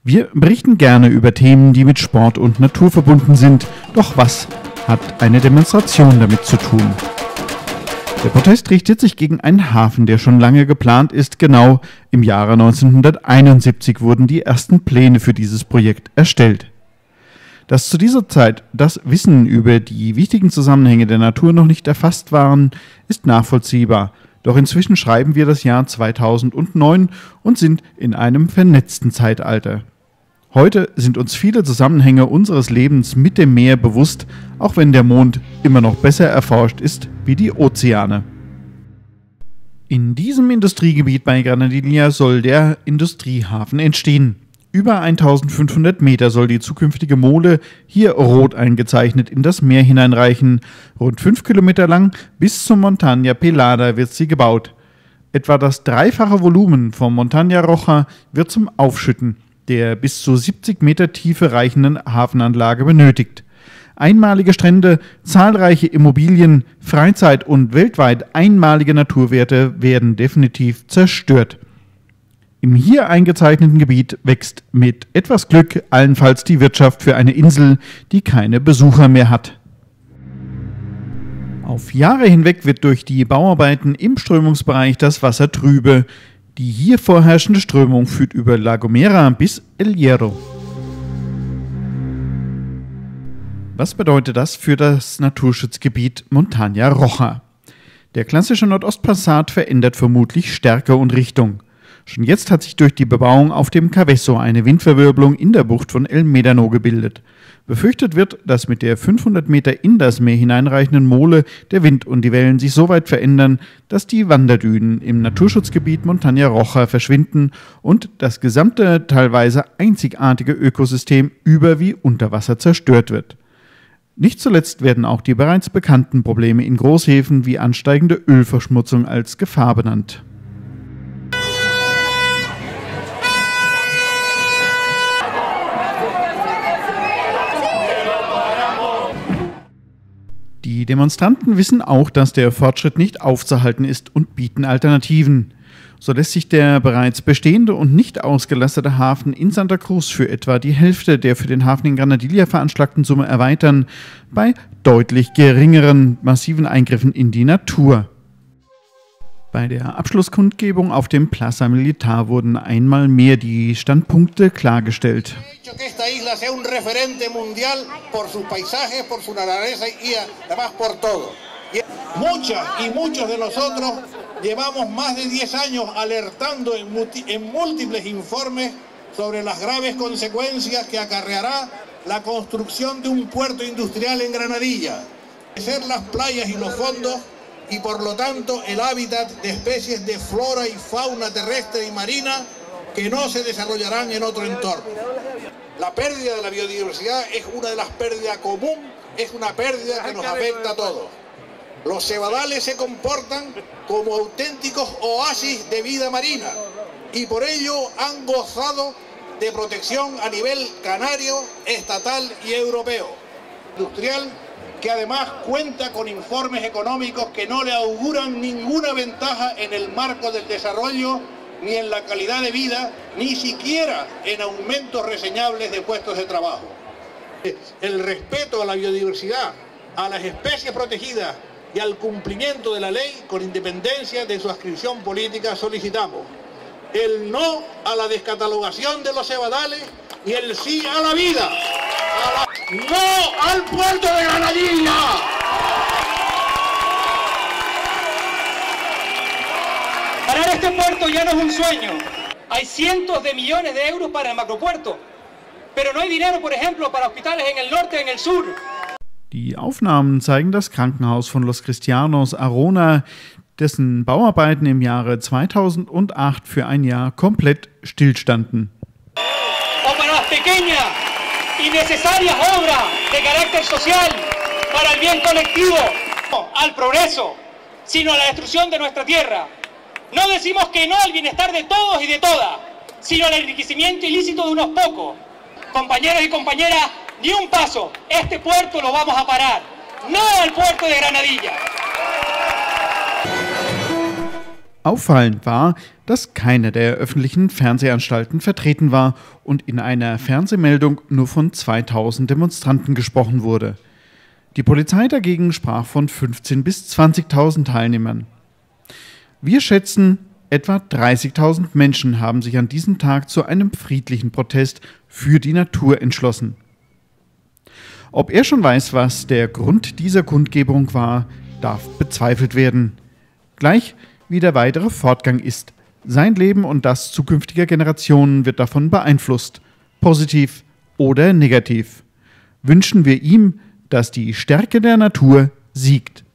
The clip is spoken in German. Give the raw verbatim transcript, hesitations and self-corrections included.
Wir berichten gerne über Themen, die mit Sport und Natur verbunden sind. Doch was hat eine Demonstration damit zu tun? Der Protest richtet sich gegen einen Hafen, der schon lange geplant ist. Genau im Jahre neunzehnhunderteinundsiebzig wurden die ersten Pläne für dieses Projekt erstellt. Dass zu dieser Zeit das Wissen über die wichtigen Zusammenhänge der Natur noch nicht erfasst waren, ist nachvollziehbar. Doch inzwischen schreiben wir das Jahr zweitausendneun und sind in einem vernetzten Zeitalter. Heute sind uns viele Zusammenhänge unseres Lebens mit dem Meer bewusst, auch wenn der Mond immer noch besser erforscht ist wie die Ozeane. In diesem Industriegebiet bei Granadilla soll der Industriehafen entstehen. Über eintausendfünfhundert Meter soll die zukünftige Mole, hier rot eingezeichnet, in das Meer hineinreichen. Rund fünf Kilometer lang bis zum Montaña Pelada wird sie gebaut. Etwa das dreifache Volumen vom Montaña Roja wird zum Aufschütten der bis zu siebzig Meter Tiefe reichenden Hafenanlage benötigt. Einmalige Strände, zahlreiche Immobilien, Freizeit und weltweit einmalige Naturwerte werden definitiv zerstört. Im hier eingezeichneten Gebiet wächst mit etwas Glück allenfalls die Wirtschaft für eine Insel, die keine Besucher mehr hat. Auf Jahre hinweg wird durch die Bauarbeiten im Strömungsbereich das Wasser trübe. Die hier vorherrschende Strömung führt über La Gomera bis El Hierro. Was bedeutet das für das Naturschutzgebiet Montaña Roja? Der klassische Nordostpassat verändert vermutlich Stärke und Richtung. Schon jetzt hat sich durch die Bebauung auf dem Cabezo eine Windverwirbelung in der Bucht von El Médano gebildet. Befürchtet wird, dass mit der fünfhundert Meter in das Meer hineinreichenden Mole der Wind und die Wellen sich so weit verändern, dass die Wanderdünen im Naturschutzgebiet Montaña Roja verschwinden und das gesamte, teilweise einzigartige Ökosystem über- wie unter Wasser zerstört wird. Nicht zuletzt werden auch die bereits bekannten Probleme in Großhäfen wie ansteigende Ölverschmutzung als Gefahr benannt. Die Demonstranten wissen auch, dass der Fortschritt nicht aufzuhalten ist und bieten Alternativen. So lässt sich der bereits bestehende und nicht ausgelastete Hafen in Santa Cruz für etwa die Hälfte der für den Hafen in Granadilla veranschlagten Summe erweitern, bei deutlich geringeren massiven Eingriffen in die Natur. Bei der Abschlusskundgebung auf dem Plaza Militar wurden einmal mehr die Standpunkte klargestellt. Muchas y muchos de nosotros llevamos más de diez años alertando en, en múltiples informes sobre las graves consecuencias que acarreará la construcción de un puerto industrial en Granadilla, ser las playas y los fondos y por lo tanto el hábitat de especies de flora y fauna terrestre y marina que no se desarrollarán en otro entorno. La pérdida de la biodiversidad es una de las pérdidas común, es una pérdida que nos afecta a todos. Los cebadales se comportan como auténticos oasis de vida marina y por ello han gozado de protección a nivel canario, estatal y europeo. Industrial que además cuenta con informes económicos que no le auguran ninguna ventaja en el marco del desarrollo, ni en la calidad de vida, ni siquiera en aumentos reseñables de puestos de trabajo. El respeto a la biodiversidad, a las especies protegidas y al cumplimiento de la ley, con independencia de su adscripción política, solicitamos el no a la descatalogación de los cebadales y el sí a la vida. A la... ¡No al puerto de Granadilla! Parar este puerto ya no es un sueño. Hay cientos de millones de euros para el macropuerto, pero no hay dinero, por ejemplo, para hospitales en el norte y en el sur. Die Aufnahmen zeigen das Krankenhaus von Los Cristianos Arona, dessen Bauarbeiten im Jahre zweitausendacht für ein Jahr komplett stillstanden. O para las pequeñas y necesarias obras de carácter social para el bien colectivo, no al progreso, sino a la destrucción de nuestra tierra. No decimos que no al bienestar de todos y de todas, sino al enriquecimiento ilícito de unos pocos. Compañeros y compañeras, ni un paso, este puerto lo vamos a parar, no al puerto de Granadilla. Auffallend war, dass keine der öffentlichen Fernsehanstalten vertreten war und in einer Fernsehmeldung nur von zweitausend Demonstranten gesprochen wurde. Die Polizei dagegen sprach von fünfzehntausend bis zwanzigtausend Teilnehmern. Wir schätzen, etwa dreißigtausend Menschen haben sich an diesem Tag zu einem friedlichen Protest für die Natur entschlossen. Ob er schon weiß, was der Grund dieser Kundgebung war, darf bezweifelt werden. Gleich wie der weitere Fortgang ist. Sein Leben und das zukünftiger Generationen wird davon beeinflusst, positiv oder negativ. Wünschen wir ihm, dass die Stärke der Natur siegt.